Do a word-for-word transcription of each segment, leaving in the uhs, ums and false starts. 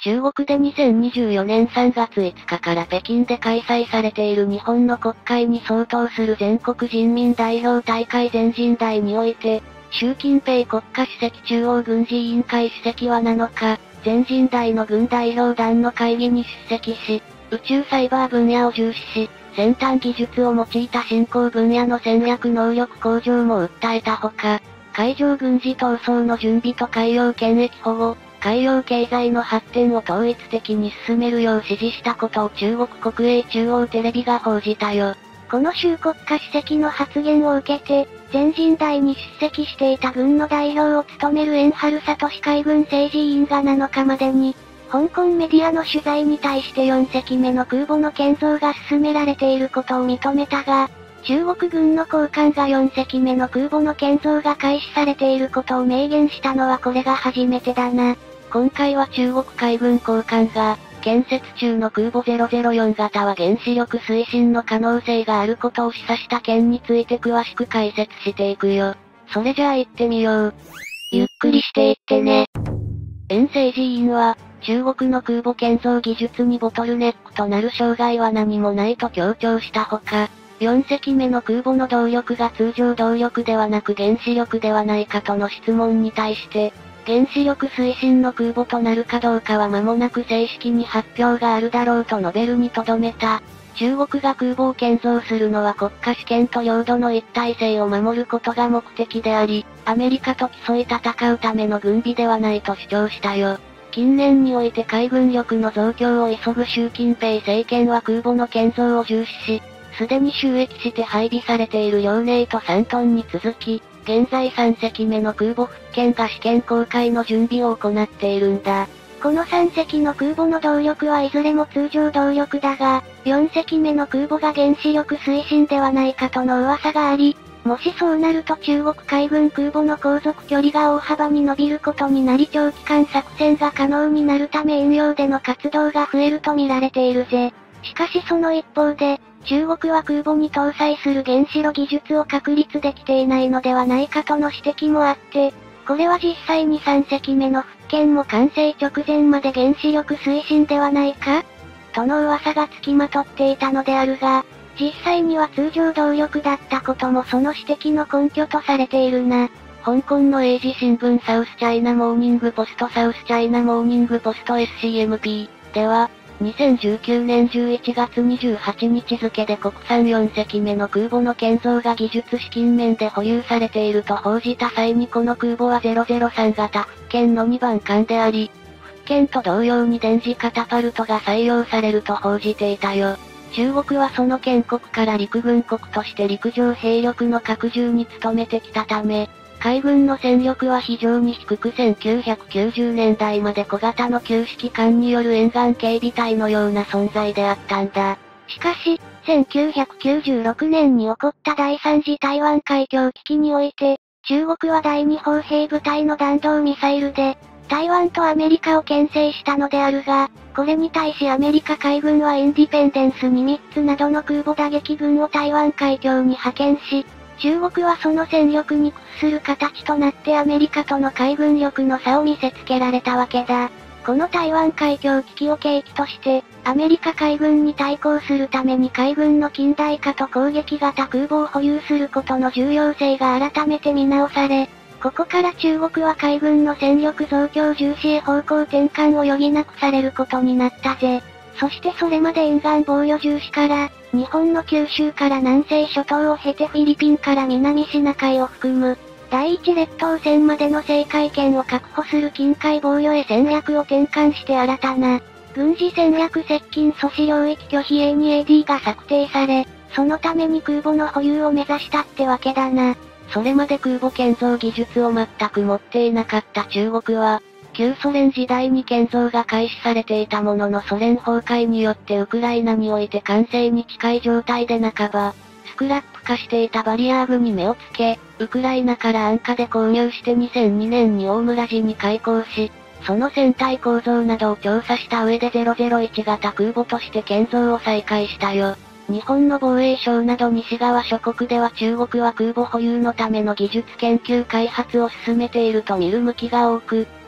中国でにせんにじゅうよねんさんがついつかから北京で開催されている日本の国会に相当する全国人民代表大会全人代において、習近平国家主席中央軍事委員会主席はなのか、全人代の軍代表団の会議に出席し、宇宙サイバー分野を重視し、先端技術を用いた新興分野の戦略能力向上も訴えたほか、海上軍事闘争の準備と海洋権益保護、海洋経済の発展を統一的に進めるよう指示したことを中国国営中央テレビが報じたよ。 この習国家主席の発言を受けて、全人代に出席していた軍の代表を務めるエンハルサトシ海軍政治委員がなのかまでに、香港メディアの取材に対してよんせきめの空母の建造が進められていることを認めたが、中国軍の高官がよんせきめの空母の建造が開始されていることを明言したのはこれが初めてだな。 今回は中国海軍高官が、建設中の空母ゼロゼロよん型は原子力推進の可能性があることを示唆した件について詳しく解説していくよ。それじゃあ行ってみよう。 ゆっくりしていってね。 袁政治委員は、中国の空母建造技術にボトルネックとなる障害は何もないと強調したほか、よんせきめの空母の動力が通常動力ではなく原子力ではないかとの質問に対して、原子力推進の空母となるかどうかは間もなく正式に発表があるだろうと述べるにとどめた。中国が空母を建造するのは国家主権と領土の一体性を守ることが目的であり、アメリカと競い戦うための軍備ではないと主張したよ。近年において海軍力の増強を急ぐ習近平政権は空母の建造を重視し、すでに就役して配備されている遼寧と山東に続き、現在さんせきめの空母福建が試験公開の準備を行っているんだ。 このさんせきの空母の動力はいずれも通常動力だが、よんせきめの空母が原子力推進ではないかとの噂があり、もしそうなると中国海軍空母の航続距離が大幅に伸びることになり長期間作戦が可能になるため遠洋での活動が増えると見られているぜ。しかしその一方で、中国は空母に搭載する原子炉技術を確立できていないのではないかとの指摘もあって、これは実際にさんせきめの福建も完成直前まで原子力推進ではないかとの噂がつきまとっていたのであるが、実際には通常動力だったこともその指摘の根拠とされているな。 香港の英字新聞サウスチャイナモーニングポストサウスチャイナモーニングポスト エスシーエムピー では、にせんじゅうきゅうねんじゅういちがつにじゅうはちにち付で国産よんせきめの空母の建造が技術資金面で保有されていると報じた際にこの空母はゼロゼロさん型福建のにばん艦であり、福建と同様に電磁カタパルトが採用されると報じていたよ。中国はその建国から陸軍国として陸上兵力の拡充に努めてきたため、海軍の戦力は非常に低くせんきゅうひゃくきゅうじゅうねんだいまで小型の旧式艦による沿岸警備隊のような存在であったんだ。 しかし、せんきゅうひゃくきゅうじゅうろくねんに起こった第三次台湾海峡危機において、中国は第二砲兵部隊の弾道ミサイルで、台湾とアメリカを牽制したのであるが、これに対しアメリカ海軍はインディペンデンスニミッツなどの空母打撃群を台湾海峡に派遣し、中国はその戦力に屈する形となってアメリカとの海軍力の差を見せつけられたわけだ。この台湾海峡危機を契機として、アメリカ海軍に対抗するために海軍の近代化と攻撃型空母を保有することの重要性が改めて見直され、ここから中国は海軍の戦力増強重視へ方向転換を余儀なくされることになったぜ。そしてそれまで沿岸防御重視から、日本の九州から南西諸島を経てフィリピンから南シナ海を含む、第一列島線までの制海権を確保する近海防御へ戦略を転換して新たな、軍事戦略接近阻止領域拒否 エーツーエーディー が策定され、そのために空母の保有を目指したってわけだな。 それまで空母建造技術を全く持っていなかった中国は、旧ソ連時代に建造が開始されていたもののソ連崩壊によってウクライナにおいて完成に近い状態で半ば、スクラップ化していたバリアー部に目をつけ、ウクライナから安価で購入してにせんにねんに大村寺に開港し、その船体構造などを調査した上でゼロゼロいち型空母として建造を再開したよ。日本の防衛省など西側諸国では中国は空母保有のための技術研究開発を進めていると見る向きが多く、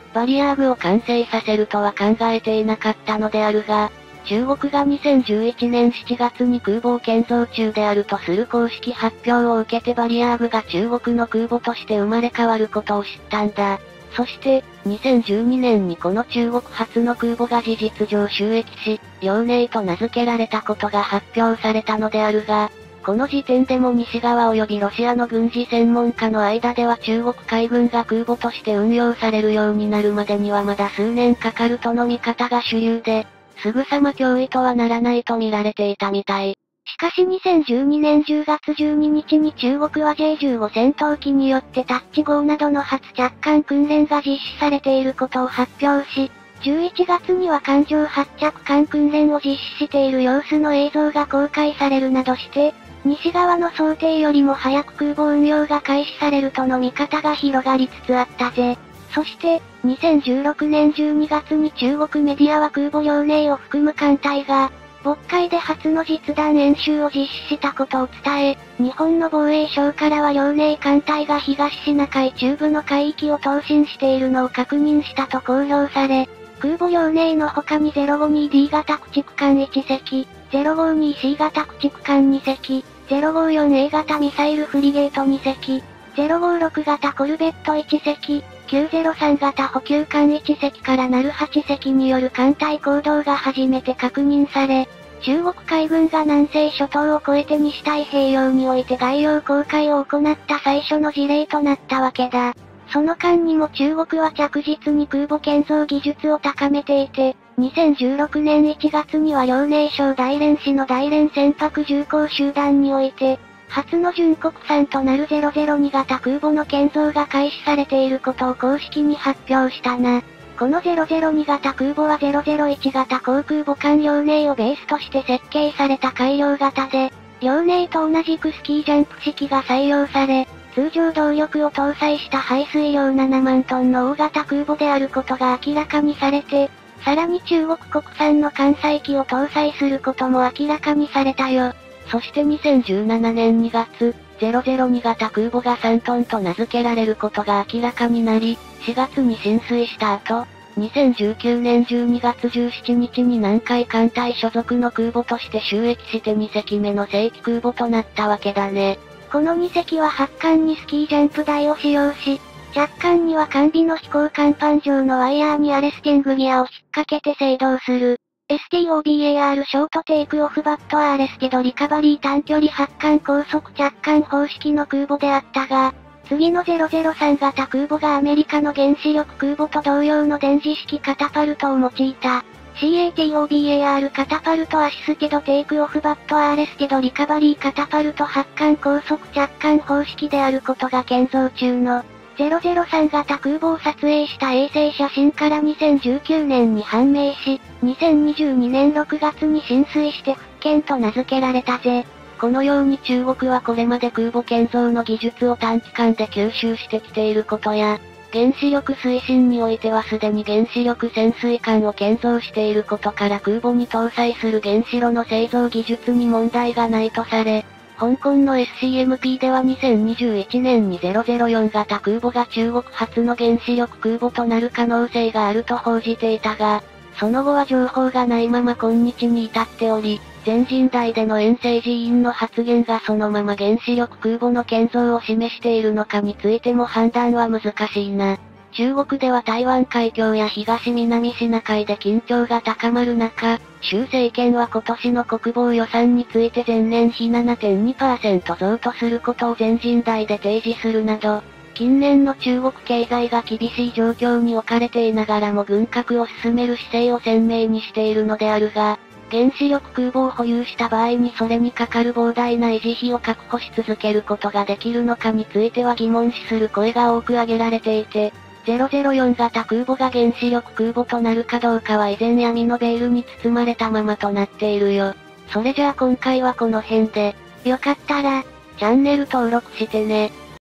バリアーグを完成させるとは考えていなかったのであるが、中国がにせんじゅういちねんしちがつに空母を建造中であるとする公式発表を受けてバリアーグが中国の空母として生まれ変わることを知ったんだ。そして、にせんじゅうにねんにこの中国初の空母が事実上就役し、遼寧と名付けられたことが発表されたのであるが、この時点でも西側及びロシアの軍事専門家の間では中国海軍が空母として運用されるようになるまでにはまだ数年かかるとの見方が主流で、すぐさま脅威とはならないと見られていたみたい。 しかしにせんじゅうにねんじゅうがつじゅうににちに中国は ジェイじゅうご 戦闘機によってタッチ号などの初着艦訓練が実施されていることを発表し、じゅういちがつには艦上発着艦訓練を実施している様子の映像が公開されるなどして、西側の想定よりも早く空母運用が開始されるとの見方が広がりつつあったぜ。そして、にせんじゅうろくねんじゅうにがつに中国メディアは空母遼寧を含む艦隊が、渤海で初の実弾演習を実施したことを伝え、日本の防衛省からは遼寧艦隊が東シナ海中部の海域を東進しているのを確認したと公表され、空母遼寧の他に ゼロごにディー 型駆逐艦いち隻、ゼロごにシー 型駆逐艦に隻、ゼロごよんエー 型ミサイルフリゲートに隻、ゼロごろく型コルベットいち隻、きゅうぜろさん型補給艦いち隻からなるはち隻による艦隊行動が初めて確認され、中国海軍が南西諸島を越えて西太平洋において外洋航海を行った最初の事例となったわけだ。その間にも中国は着実に空母建造技術を高めていて、にせんじゅうろくねんいちがつには遼寧省大連市の大連船舶重工集団において、初の純国産となるゼロゼロに型空母の建造が開始されていることを公式に発表したな。このゼロゼロに型空母はゼロゼロいち型航空母艦遼寧をベースとして設計された改良型で、遼寧と同じくスキージャンプ式が採用され、通常動力を搭載した排水量ななまんトンの大型空母であることが明らかにされて、さらに中国国産の艦載機を搭載することも明らかにされたよ。 そしてにせんじゅうななねんにがつ、ゼロゼロに型空母がさんトンと名付けられることが明らかになり、しがつに進水した後、にせんじゅうきゅうねんじゅうにがつじゅうしちにちに南海艦隊所属の空母として就役してに隻目の正規空母となったわけだね。 このに隻は発艦にスキージャンプ台を使用し、着艦には完備の飛行甲板上のワイヤーにアレスティングギアを引っ掛けて制動する。エスティーオービーエーアール ショートテイクオフバットアーレスティドリカバリー短距離発艦高速着艦方式の空母であったが、次のゼロゼロさん型空母がアメリカの原子力空母と同様の電磁式カタパルトを用いた。シーエーティーオービーエーアール カタパルトアシスティドテイクオフバットアーレスティドリカバリーカタパルト発艦高速着艦方式であることが建造中のゼロゼロさん型空母を撮影した衛星写真からにせんじゅうきゅうねんに判明し、にせんにじゅうにねんろくがつに進水して復建と名付けられたぜ。 このように中国はこれまで空母建造の技術を短期間で吸収してきていることや、原子力推進においてはすでに原子力潜水艦を建造していることから空母に搭載する原子炉の製造技術に問題がないとされ、香港の エスシーエムピー ではにせんにじゅういちねんにゼロゼロよん型空母が中国初の原子力空母となる可能性があると報じていたが、その後は情報がないまま今日に至っており、全人代での遠征寺院の発言がそのまま原子力空母の建造を示しているのかについても判断は難しいな。中国では台湾海峡や東南シナ海で緊張が高まる中、習政権は今年の国防予算について前年比 ななてんにパーセント 増とすることを全人代で提示するなど、近年の中国経済が厳しい状況に置かれていながらも軍拡を進める姿勢を鮮明にしているのであるが、原子力空母を保有した場合にそれにかかる膨大な維持費を確保し続けることができるのかについては疑問視する声が多く挙げられていて、ゼロゼロよん型空母が原子力空母となるかどうかは依然闇のベールに包まれたままとなっているよ。それじゃあ今回はこの辺で、 よかったら、 チャンネル登録してね。